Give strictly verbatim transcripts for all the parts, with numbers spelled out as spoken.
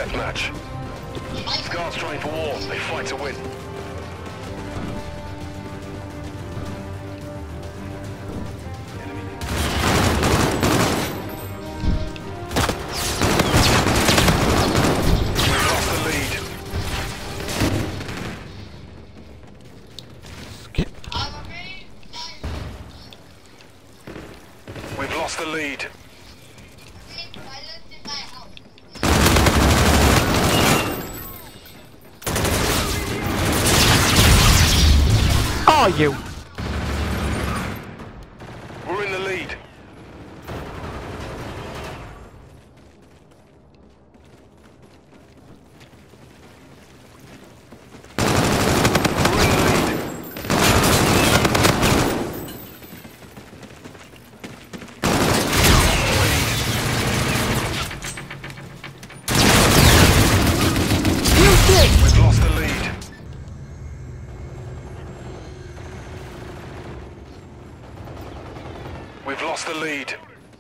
deathmatch. Scars train for war, they fight to win. We've lost the lead. Skip. We've lost the lead. Are you? We're in the lead. We've lost the lead. We've lost the lead.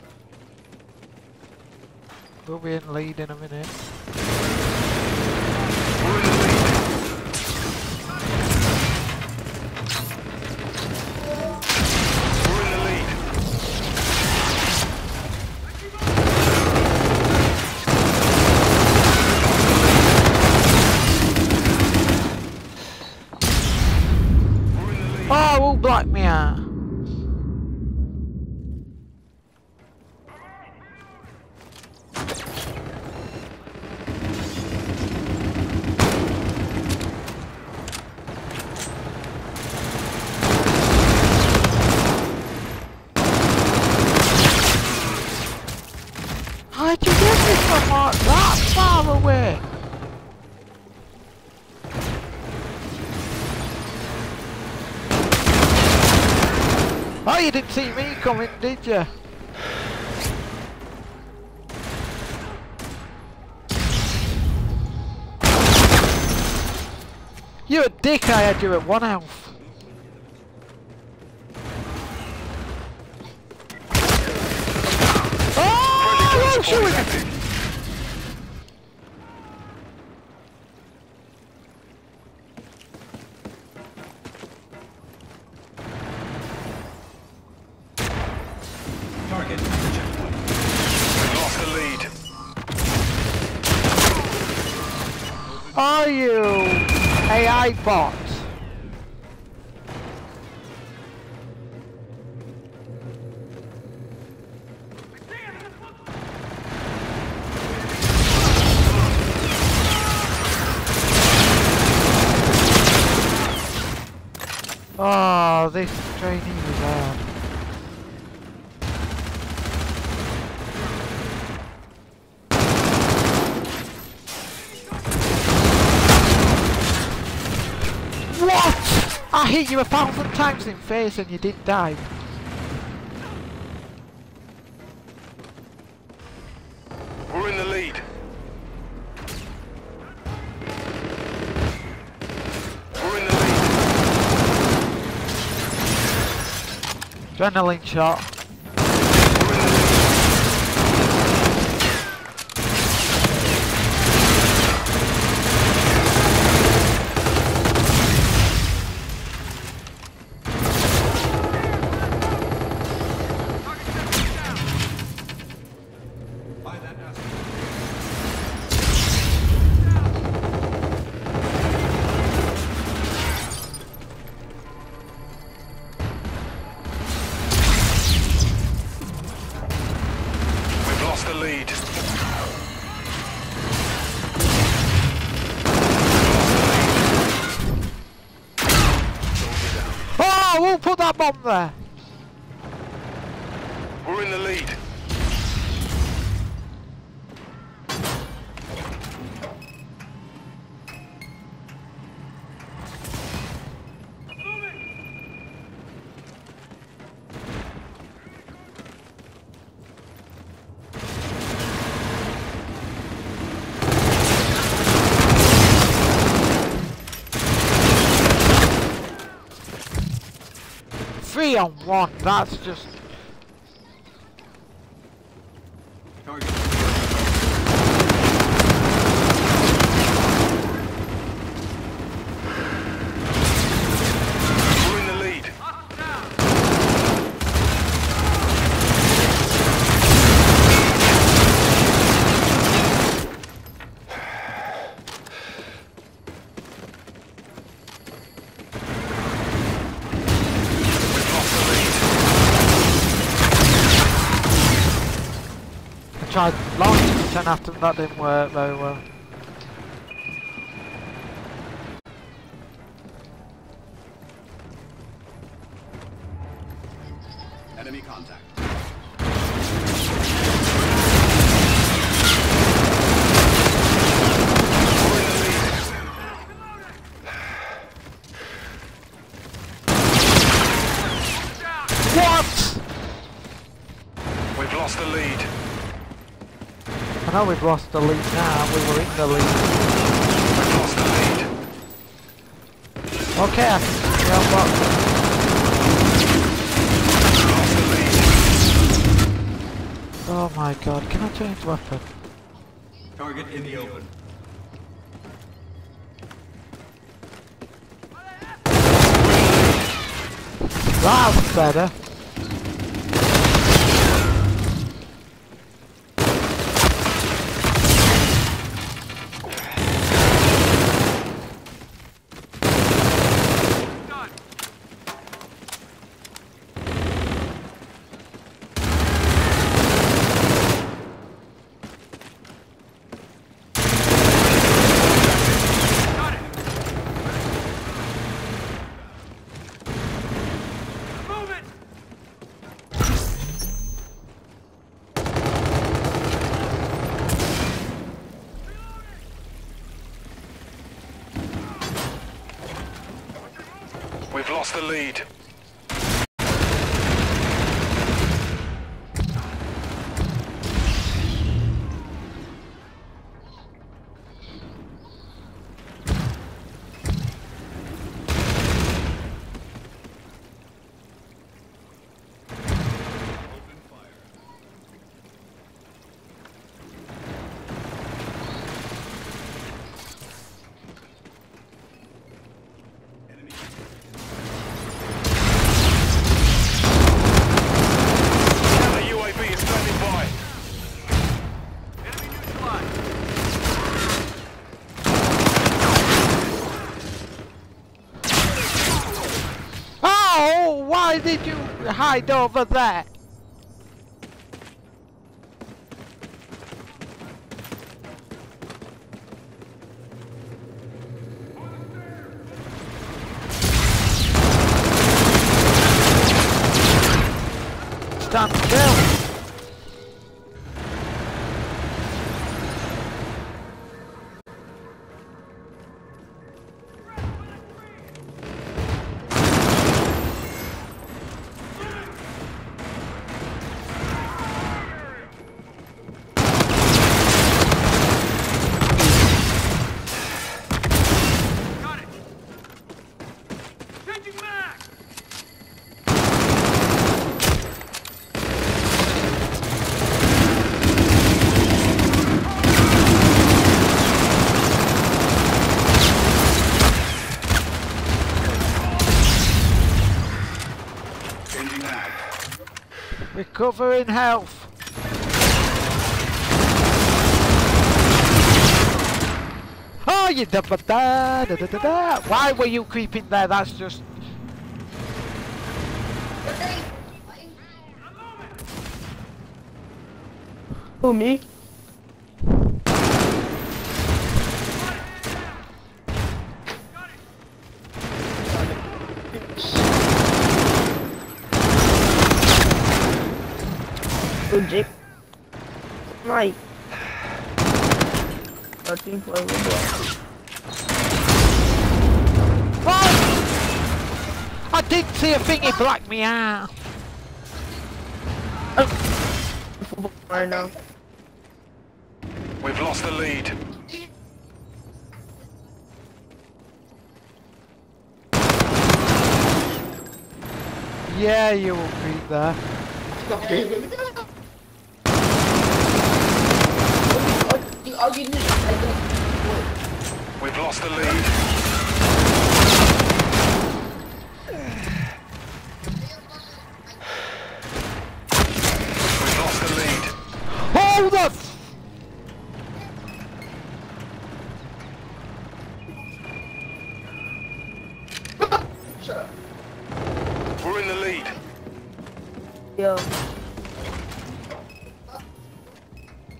We'll be in lead in a minute. We're in the lead. We're in the lead. Oh, all black me out. How'd you get me from uh, that far away? Oh, you didn't see me coming, did you? You're a dick, I had you at one health. Oh, shoot it! Target at the checkpoint. We've lost the lead. Are you A I bot? Oh, this trainee was hard. What? I hit you a thousand times in the face and you didn't die. We're in the lead. We're in the lead. Adrenaline shot. Lost the lead. Oh, we'll put that bomb there. We're in the lead. Three on one, that's just... Target. tried launching the ten after them, that didn't work very well. Enemy contact. What? We've lost the lead. I know we've lost the lead now, we were in the lead. We've lost the lead. Okay, I can see how far. We've lost the lead. Oh my god, can I change weapon? Target in the open. That's better. We've lost the lead. Why did you hide over there? Stand still. Recovering health. Oh, you da da da da da da da. Why were you creeping there? That's just. Who, me? Jake. Mike. thirteen for Oh! I didn't see a thing, it blacked me out. Right now. We've lost the lead. Yeah, you will creep there. We've lost the lead. We've lost the lead. Hold up! We're in the lead. Yo.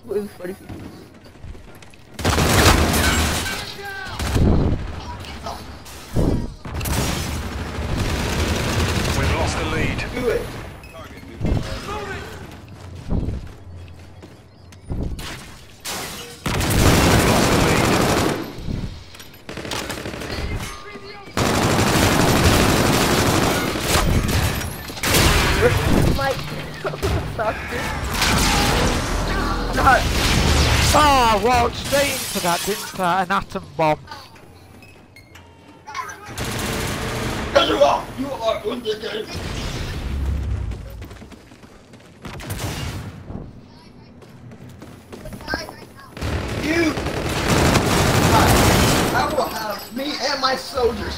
With forty feet. We've lost the lead. Do it. Target moving. Mike. Suck. Not. Oh, I walked straight into that, didn't I? An atom bomb. You are undead. You. I will have me and my soldiers.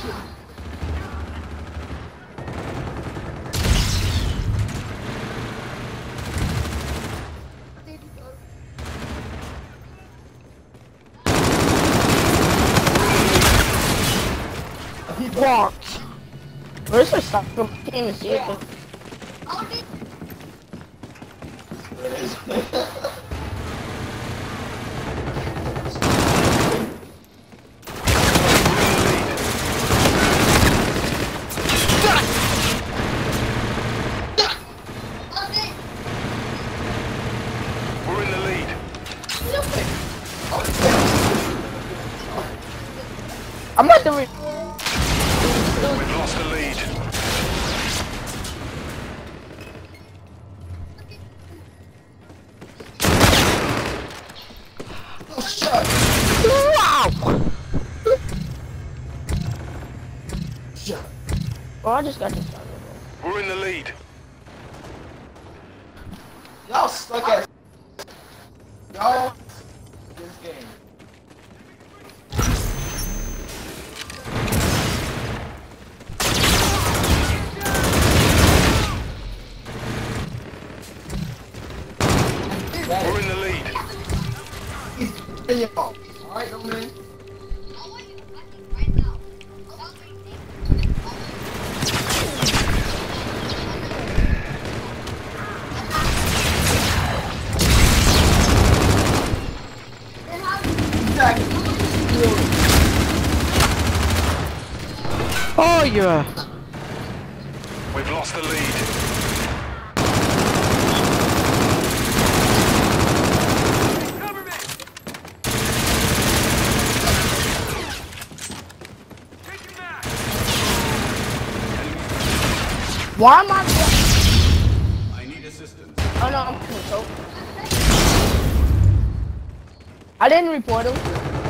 What? Where's the stuff from team is here? We're in the lead. I'm not doing. We've lost the lead. Wow! Oh, I just got this. We're in the lead. Y'all stuck at. Y'all. This game. We're in the lead. Alright, no man. Oh, yeah. We've lost the lead. Why am I? I need assistance. Oh no, I'm cool. I didn't report him.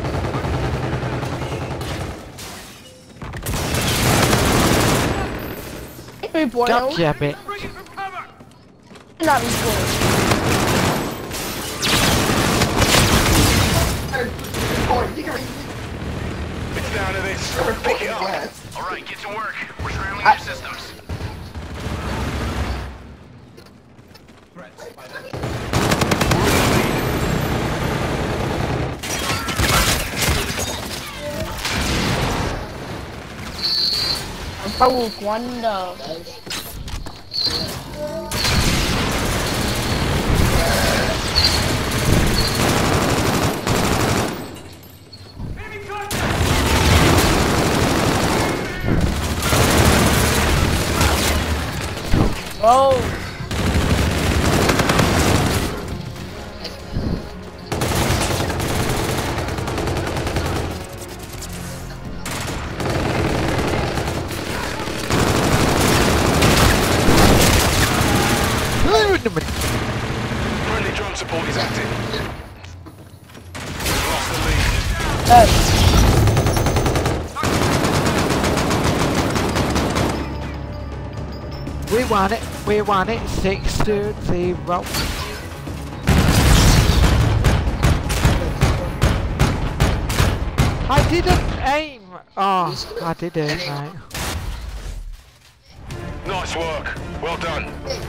I didn't report him. God damn it. I'm not reporting. It's down to this. Pick it up. All right, get to work. We're scrambling your systems. Threats by the I'm probably Wanda. Oh. Friendly drone support is active. We've lost the lead. Yes. We won it. We won it. Six to zero. I didn't aim. Oh, I did aim, right. Nice work. Well done.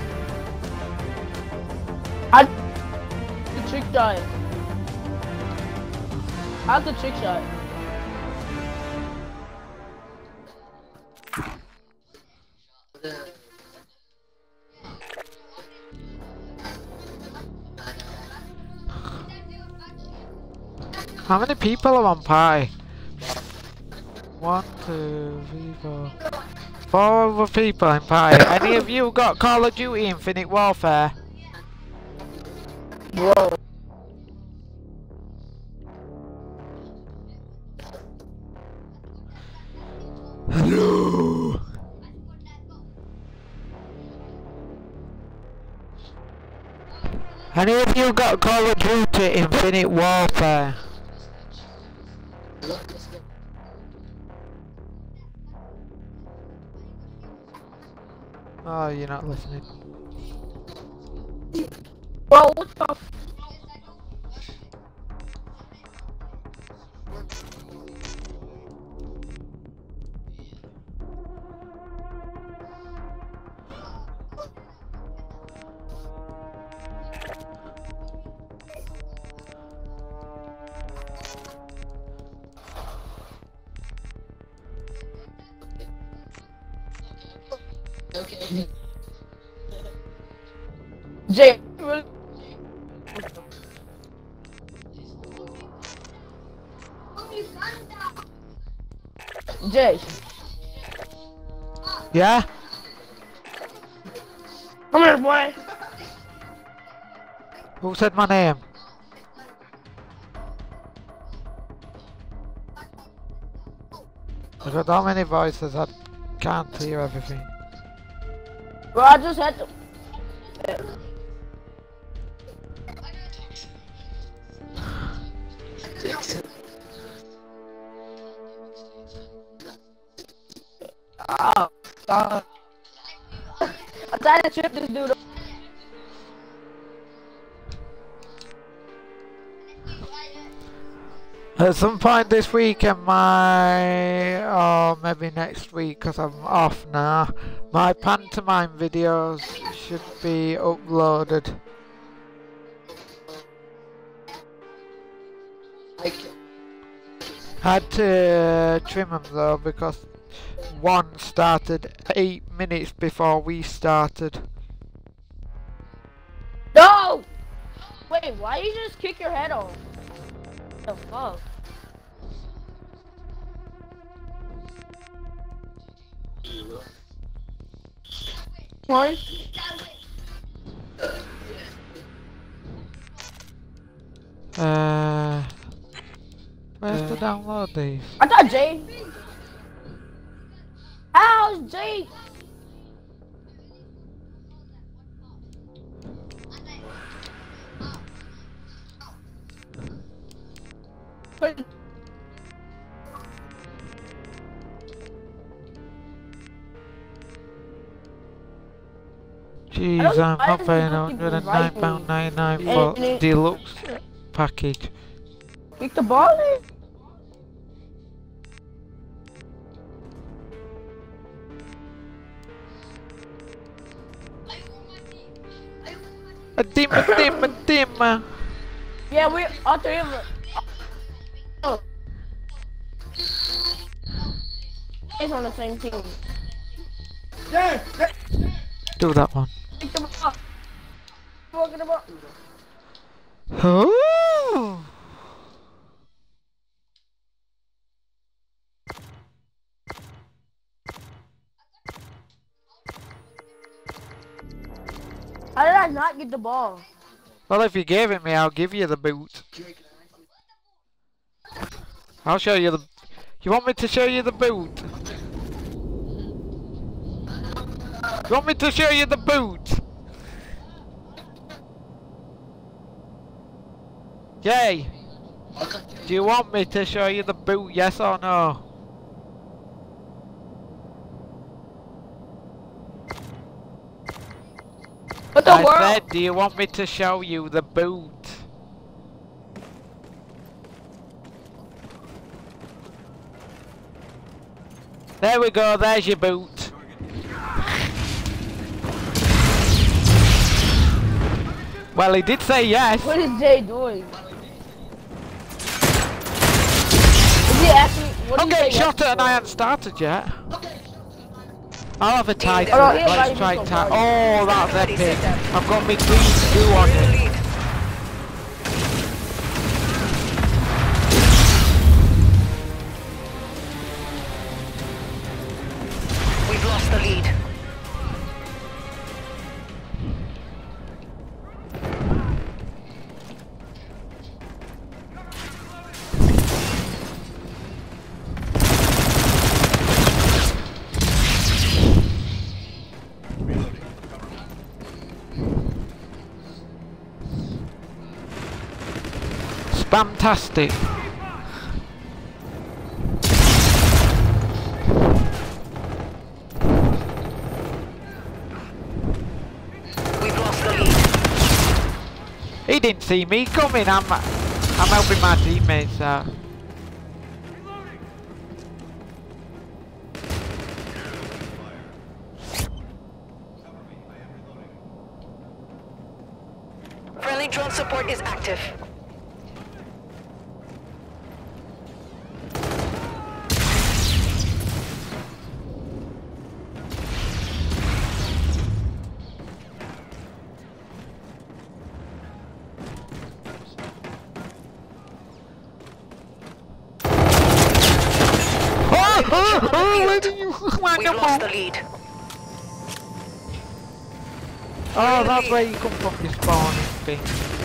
I the trick shot. How's the trick shot? How many people are on Pi? One, two, three, four. Four other people in Pi. Any of you got Call of Duty Infinite Warfare? Bro. Hello. Any of you got Call of Duty Infinite Warfare? Oh, you're not listening. Bro, what the f- Okay. Jay, really? Jay, Yeah? come here, boy. Who said my name? I've got that many voices, I can't hear everything. Bro, I just had to. Oh, God. I'm trying to trip this dude. At some point this week, am I, or maybe next week, because I'm off now, my pantomime videos should be uploaded. I can. Had to trim them though, because one started eight minutes before we started. No! Wait, why you just kick your head off? What the fuck? One. Uh, where's to download these? I thought Jay. How's Jay? Jeez, don't- I'm I not don't paying think one you hundred and can nine invite pounds me. ninety-nine And for it- deluxe package. Kick the ball in. A dim, a dim, a dim. Yeah, we all three of us. Oh. It's on the same team. Do that one. Kick the ball. Walk in the ball. Oh. How did I not get the ball? Well, if you gave it me, I'll give you the boot. I'll show you the... You want me to show you the boot? You want me to show you the boot? Yay! Do you want me to show you the boot, yes or no? What the I world? said, do you want me to show you the boot? There we go, there's your boot. Well, he did say yes. What is Jay doing? Is he asking? What I'm did he getting say shot yes at and I for? haven't started yet. I'll have a title. Oh, no, he Let's invited try me to title. a party. Oh, that's epic. I've got me green goo on it. Fantastic. We've lost the lead. He didn't see me coming. I'm, I'm helping my teammates out. Friendly drone support is active. Oh, oh, oh, where did you want We've to lost the move? lead. Oh, that's where you come from, this spawning thing.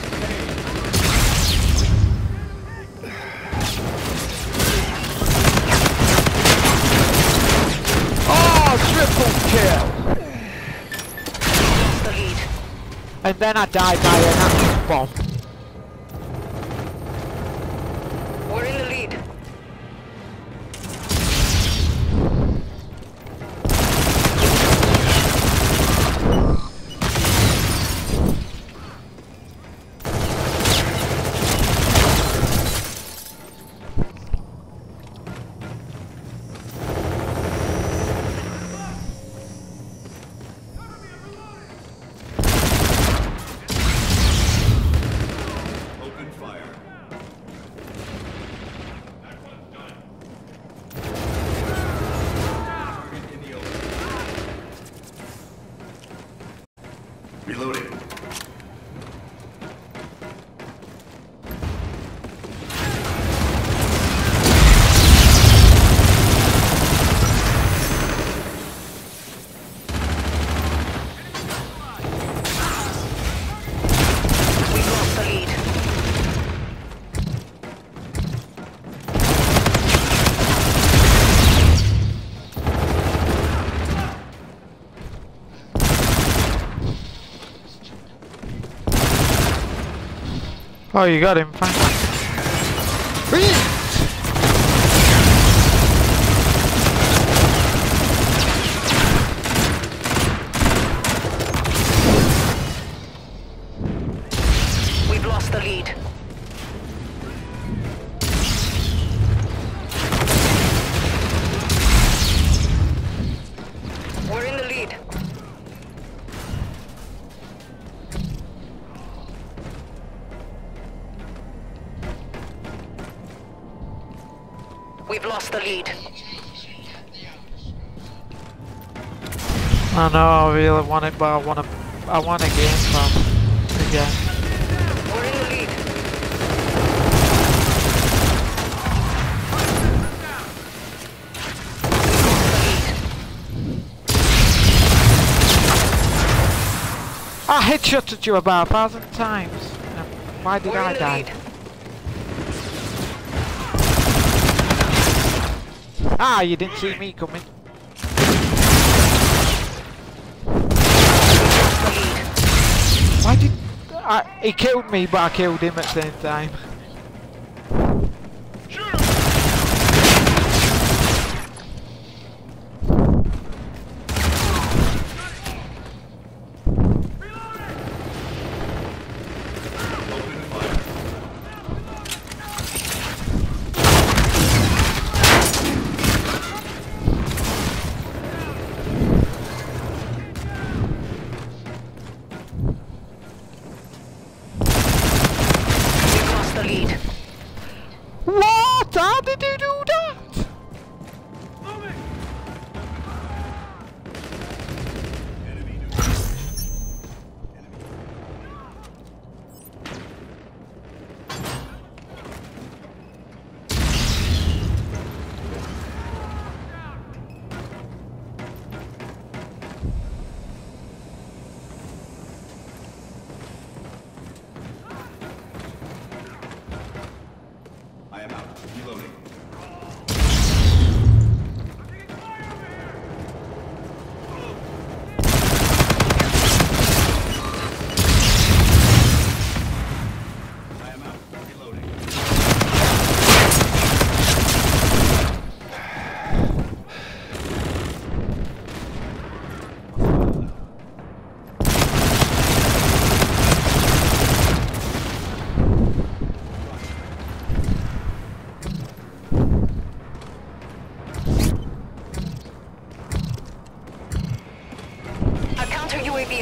Oh, triple kill! Lost the lead. And then I died by an active bomb. We're in the lead. Open fire. Target in the open. Reloading. We've lost the lead. Oh, you got him, fine. We've lost the lead. We're in the lead. We've lost the lead. I know, I really want it, but I want to, I want a game pass again. We're in the lead. I headshotted you about a thousand times. And why did We're I in the die? lead. Ah, you didn't see me coming. Why did... I, he killed me, but I killed him at the same time. We've lost the lead. What? How did you do that? I am out. Reloading.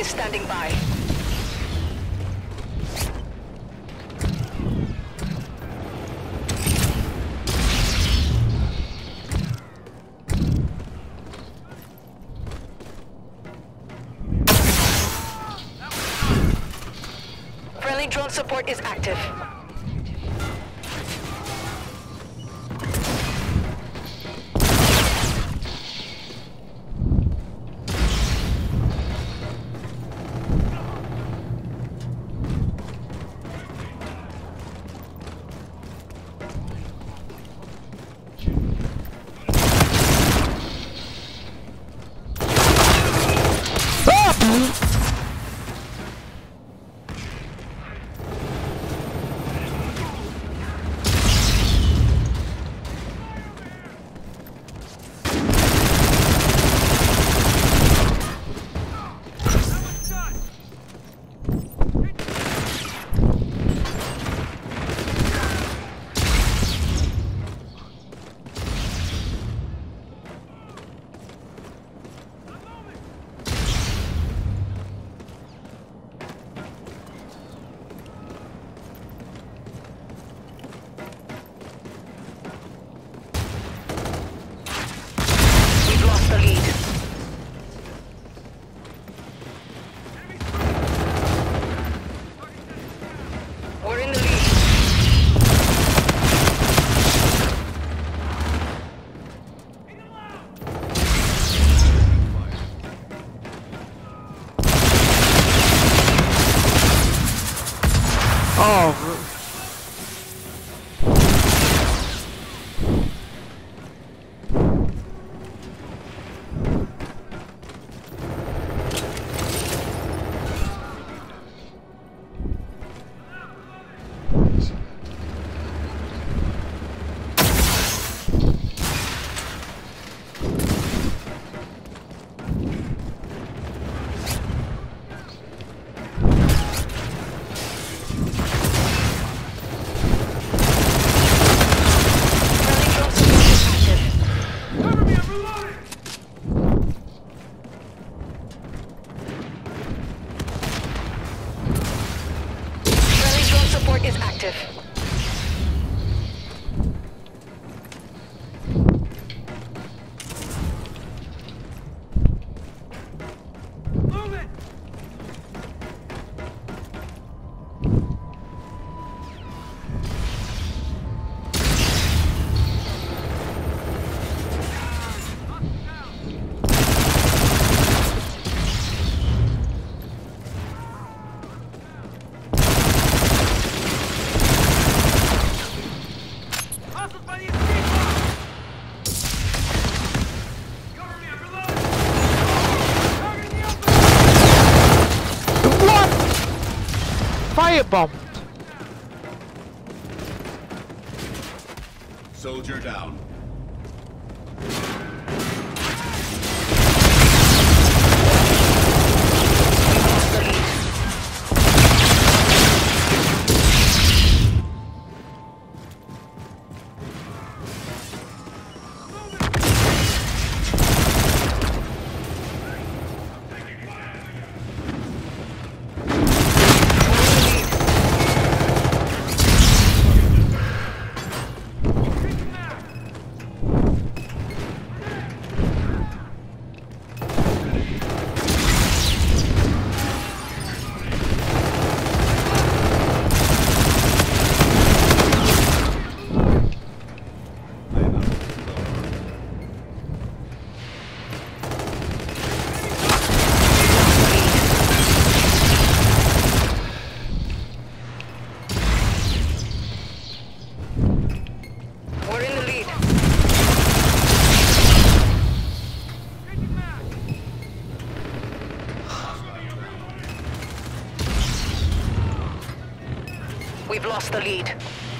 is standing by. Friendly drone support is active. The lead. We're in the lead. Oh. Support is active. Move it! Firebombed. Soldier down. We've lost the lead.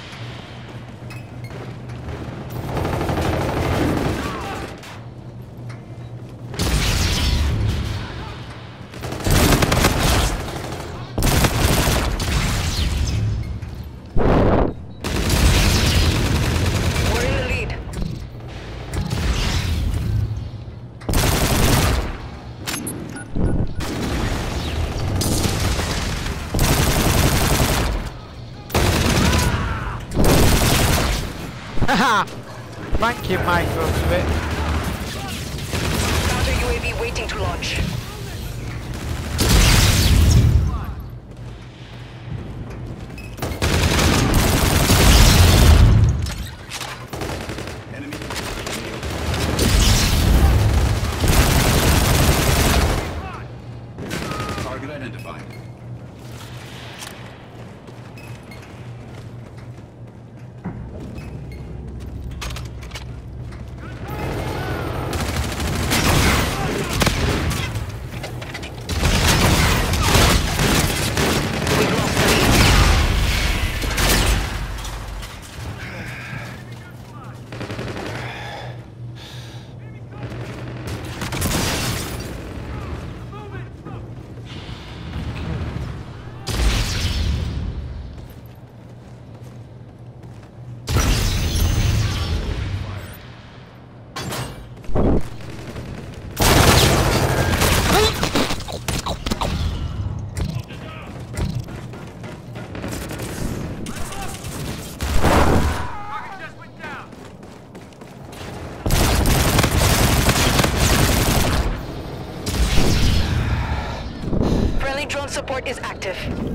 We're in the lead. Haha! Thank you, Microsoft. Counter U A V waiting to launch. Target identified. We've lost the lead. Friendly drone support is active.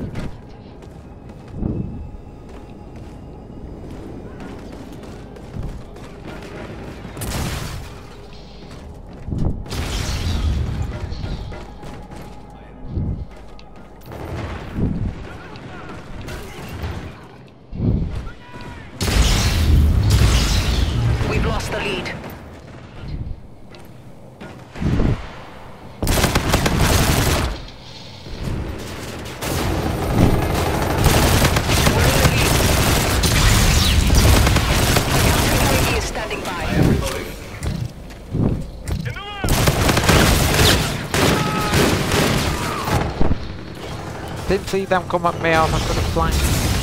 We've lost the lead. Didn't see them come at me, or I could have flanked.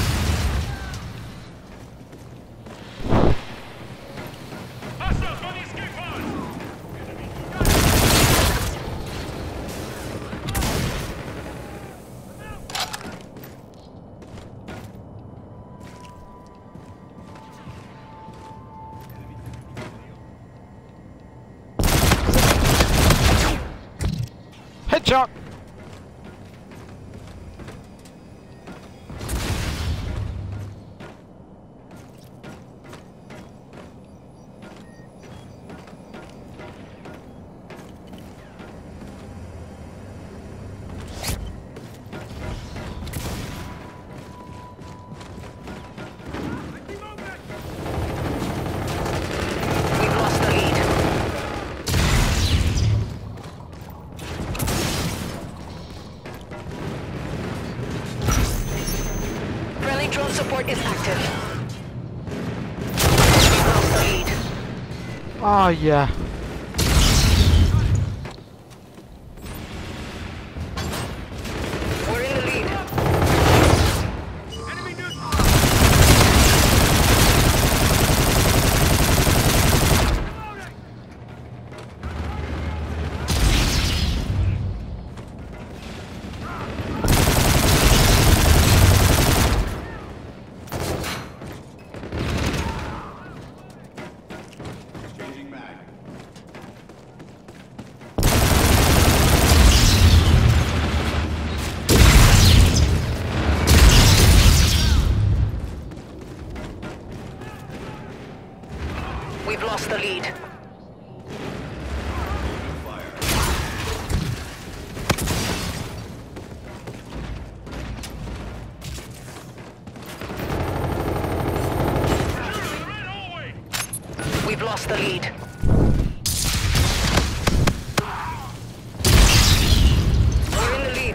Headshot! We've lost the lead. Friendly drone support is active. We've lost the lead. Oh yeah. We're in the lead. Changing mag. We've lost the lead. We've lost the lead. We're in the lead.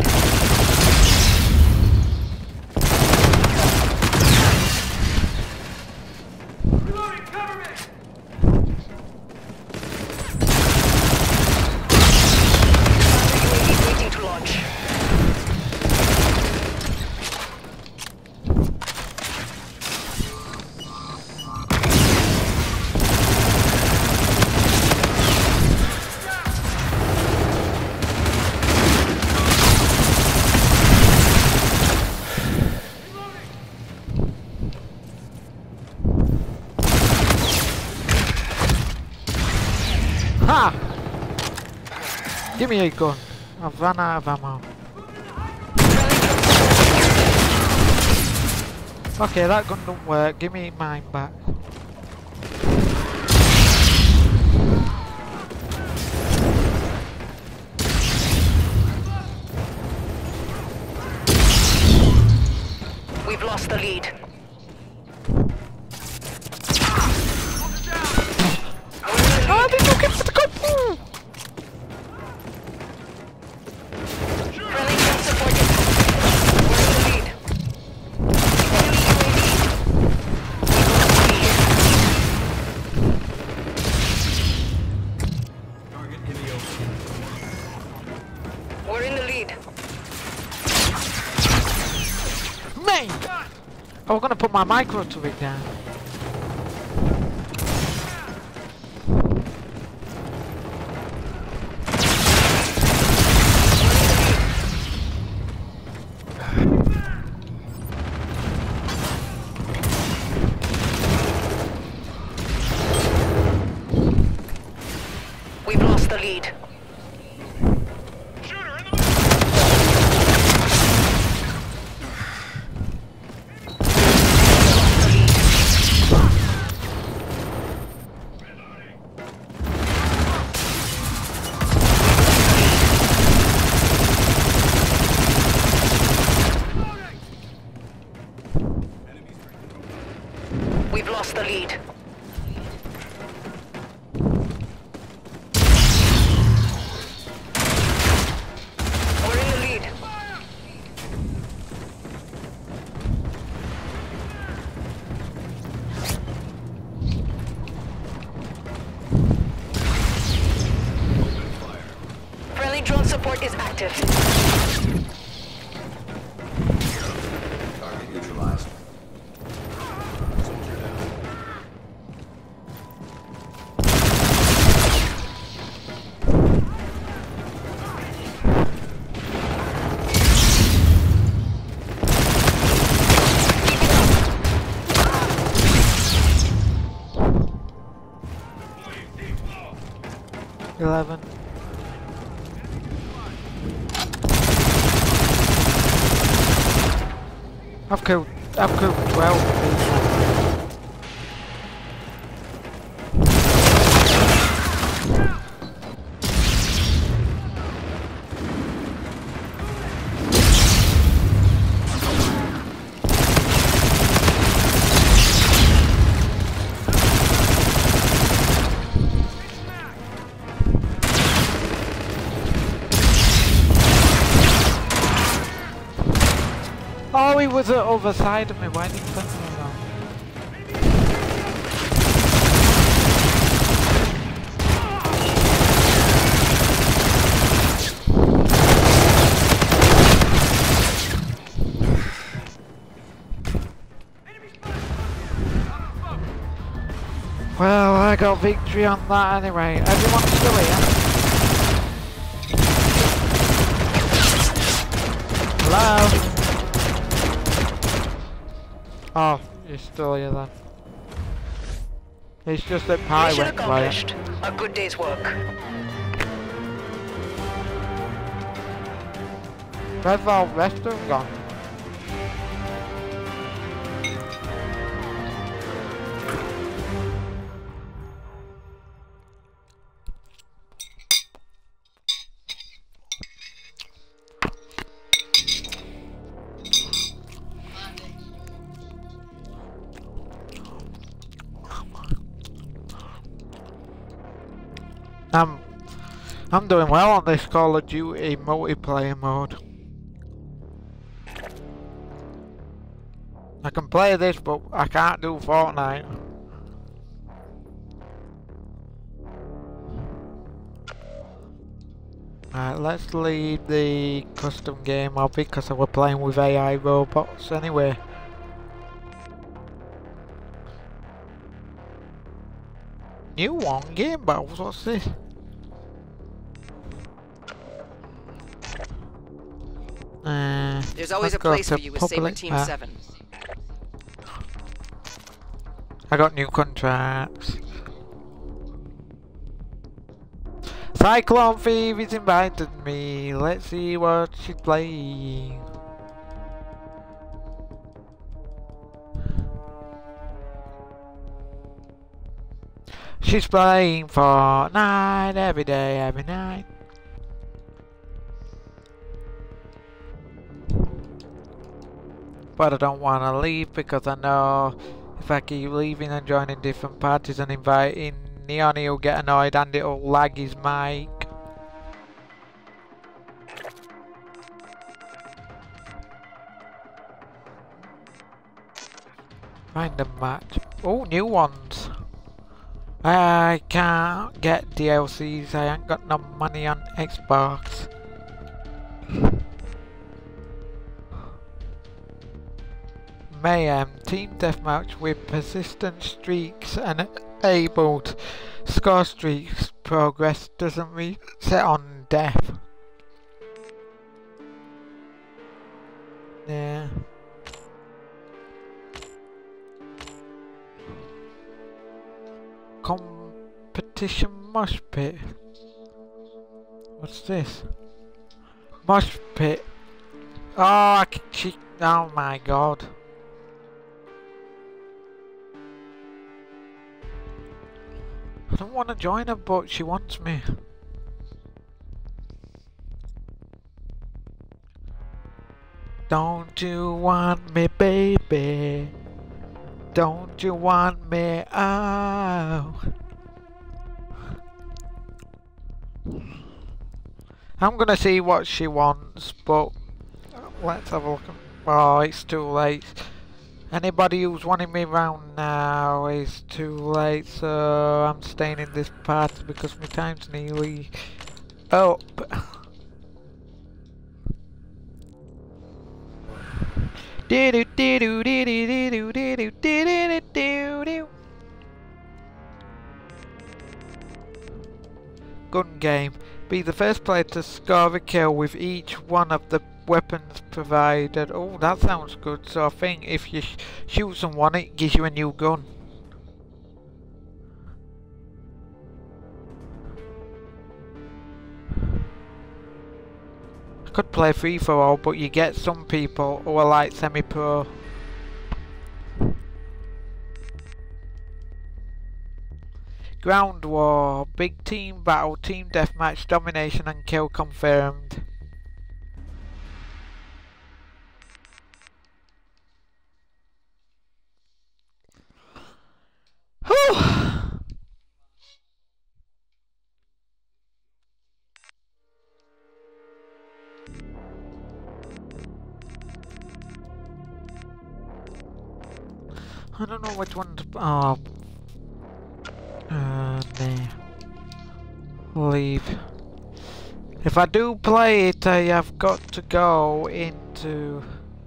U A V waiting to launch. Ha! Give me a gun. I've run out of ammo. Okay, that gun don't work. Give me mine back. We've lost the lead. Oh, they're looking for the gun! Friendly ground support is active. We're in the lead. Enemy U A V. We're in the lead. Me! I was gonna put my micro turret down. We've lost the lead. Shooter in the We've lost the lead. We're in the lead. Friendly drone support is active. Target neutralized. Eleven. I've killed, I've killed twelve people. Oh, he was at the other side of me. Why didn't he turn me around? Well, I got victory on that anyway. Everyone's still here. Hello? Oh, you're still here then. It's just that pie Mission went quiet. accomplished. A good day's work. Where's all the rest of them gone? I'm, I'm doing well on this Call of Duty multiplayer mode. I can play this, but I can't do Fortnite. Right, let's leave the custom game up because we're playing with A I robots anyway. New one, Game Balls, what's this? Uh, There's always let's a go place to for you with Saber public Team map. seven. I got new contracts. Cyclone Thief has invited me. Let's see what she's playing. She's playing Fortnite every day, every night. But I don't want to leave because I know if I keep leaving and joining different parties and inviting Neon, he'll get annoyed and it'll lag his mic. Find a match. Oh, new ones. I can't get D L Cs. I ain't got no money on Xbox. Mayhem team deathmatch with persistent streaks and enabled score streaks. Progress doesn't reset on death. Yeah. Competition mosh pit. What's this? Mosh pit. Oh, I can cheat. Oh my god. I don't want to join her, but she wants me. Don't you want me, baby? Don't you want me? Oh. I'm gonna see what she wants, but let's have a look. Oh, it's too late. Anybody who's wanting me round now is too late, so I'm staying in this party because my time's nearly up. Gun game. Be the first player to score a kill with each one of the weapons provided. Oh, that sounds good. So I think if you sh shoot someone, it gives you a new gun. I could play free for all, but you get some people who are like semi-pro. Ground war, big team battle, team deathmatch, domination and kill confirmed. I don't know which one to... Oh. Uh, nah. Leave. If I do play it, I have got to go into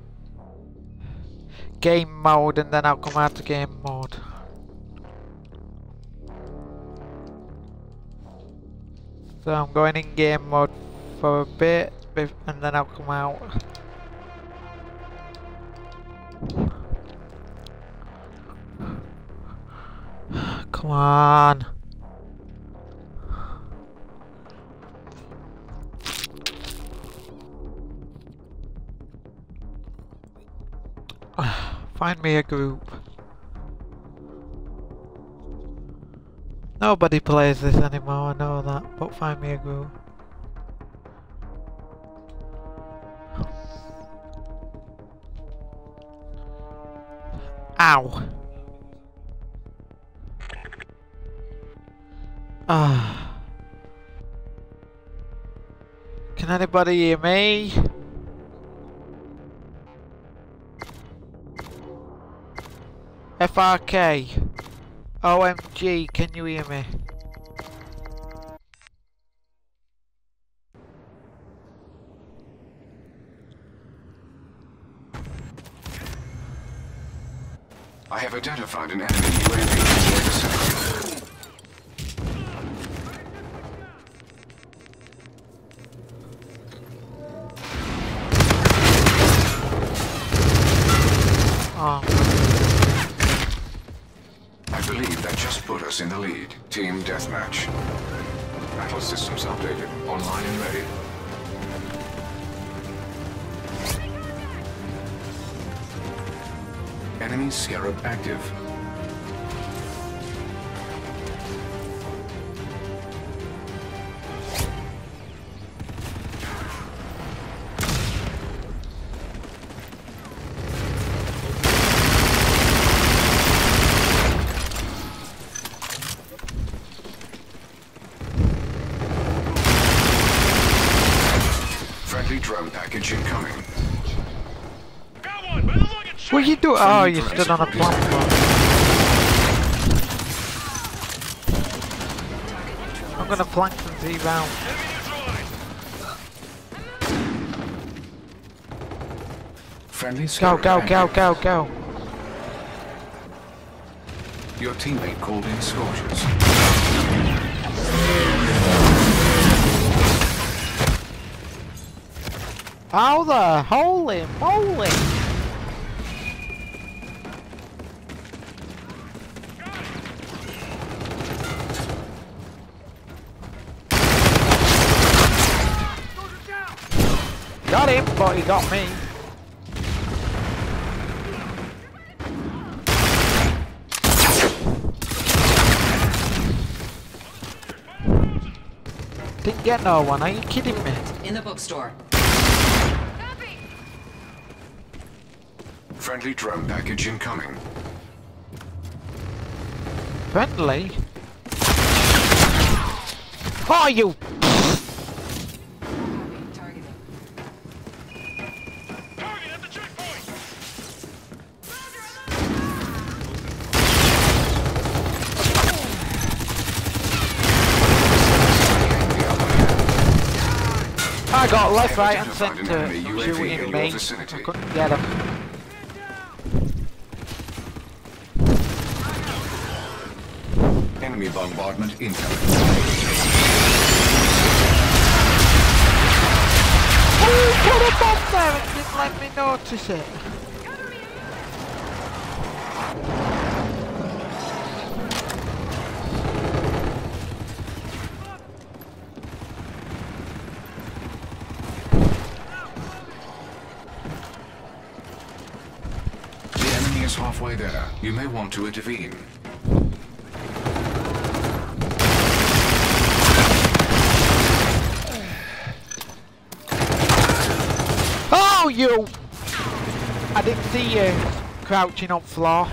game mode and then I'll come out of game mode. So I'm going in game mode for a bit and then I'll come out. Come on. Find me a group. Nobody plays this anymore, I know that, but find me a group. Ow. Ah. Can anybody hear me? F R K. O M G, can you hear me? I have identified an enemy U A V near the sector. Oh. I believe that just put us in the lead. Team deathmatch. Battle systems updated. Online and ready. Enemy Scarab active. Friendly drone package incoming. Got one. Better look at What you do? Oh, you stood on a platform. I'm gonna flank them Z round. enemy neutralized. Friendly Go, Scarab go, go, active. go, go. Your teammate called in Scorchers. How the holy moly! Got him, but he got me. Didn't get no one, are you kidding me? In the bookstore. Friendly drone package incoming. Friendly? Oh, you! Targeting. Target at the checkpoint. I got left, Have right and identified an centre enemy U A V shooting in at your me. vicinity. I couldn't get him. Enemy bombardment incoming. Who put a bomb there and didn't let me notice it? The enemy is halfway there. You may want to intervene. Oh, you! I didn't see you crouching up floor.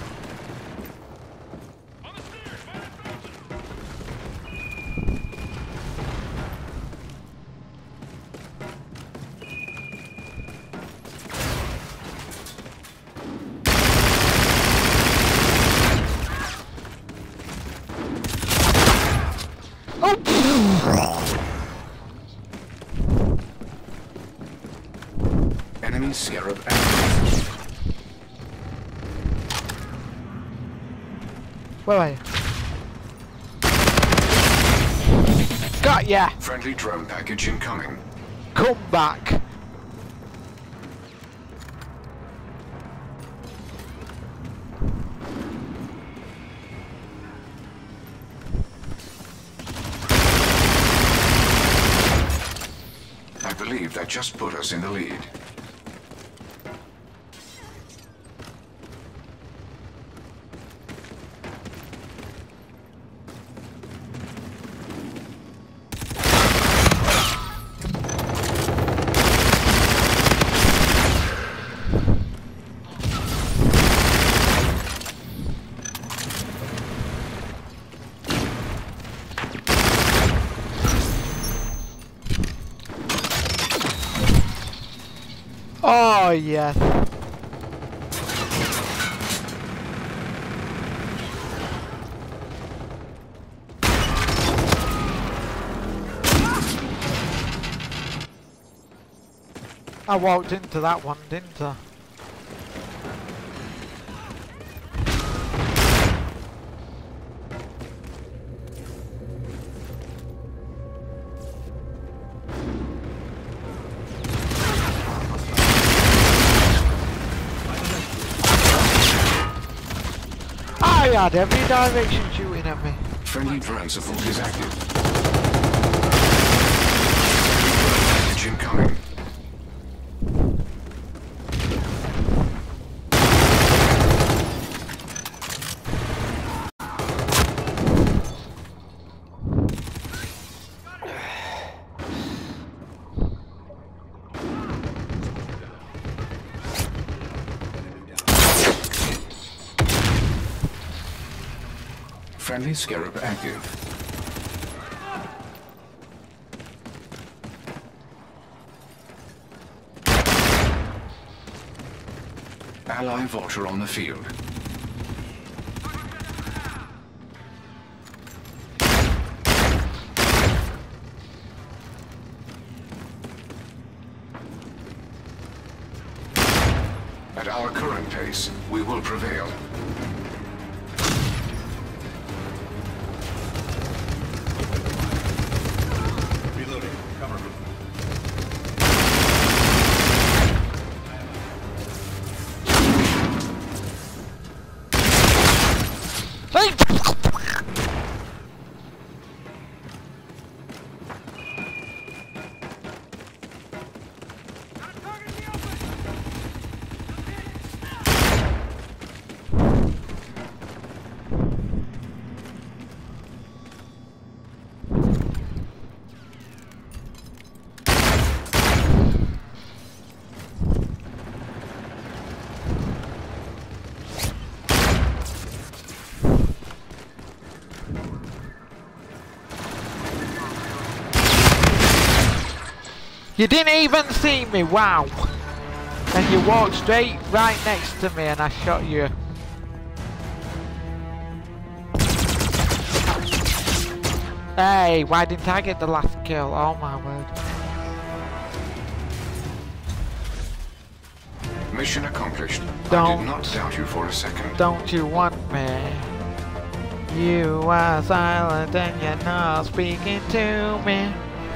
Oh! Enemy Scarab active. Where are you? Got ya! Friendly drone package incoming. Come back! I believe that just put us in the lead. Oh, yes. I walked into that one, didn't I? I had every direction shooting at me. Friendly drone support is active. Friendly Scarab active. Ally Vulture on the field. At our current pace, we will prevail. Reloading. Cover me. You didn't even see me, wow! And you walked straight right next to me and I shot you. Hey, why didn't I get the last kill? Oh my word. Mission accomplished. Don't. I did not doubt you for a second. Don't you want me? You are silent and you're not speaking to me.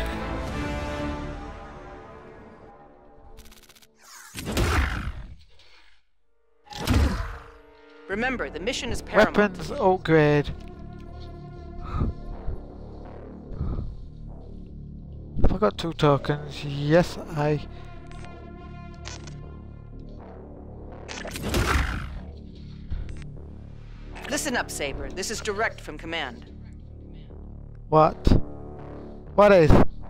Remember, the mission is paramount. Weapons upgrade. Have I got two tokens? Yes, I... Listen up, Saber. This is direct from command. What? What is?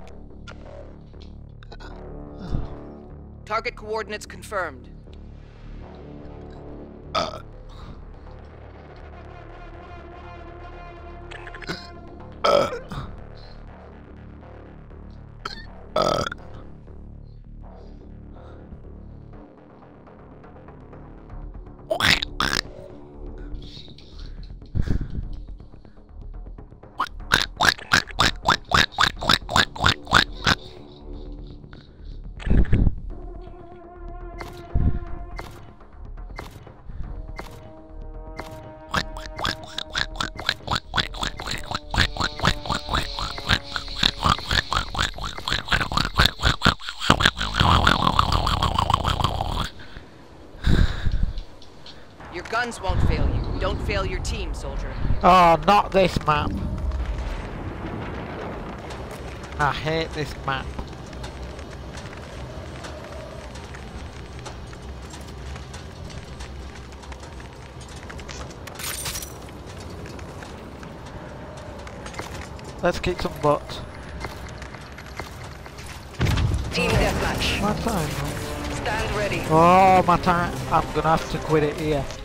Target coordinates confirmed. Uh. Uh. Uh. Your guns won't fail you. Don't fail your team, soldier. Oh, not this map. I hate this map. Let's kick some butts. Team deathmatch. My time. Stand ready. Oh, my time. I'm gonna have to quit it here.